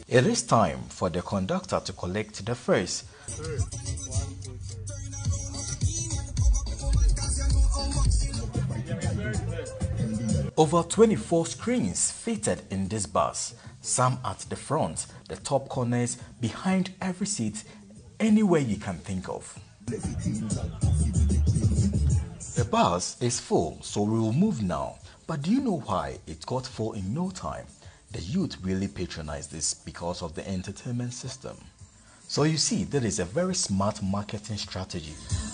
It is time for the conductor to collect the fares. Over 24 screens fitted in this bus, some at the front, the top corners, behind every seat, anywhere you can think of. The bus is full, so we will move now. But do you know why it got full in no time? The youth really patronized this because of the entertainment system. So you see, that is a very smart marketing strategy.